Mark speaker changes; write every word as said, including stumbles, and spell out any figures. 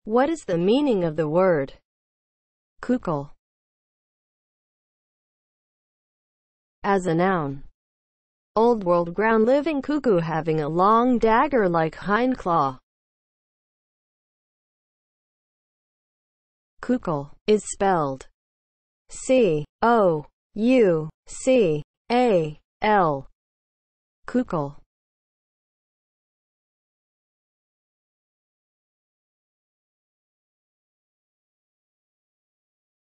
Speaker 1: What is the meaning of the word COUCAL as a noun? Old World ground-living cuckoo having a long dagger-like hind claw. COUCAL is spelled C O U C A L. COUCAL.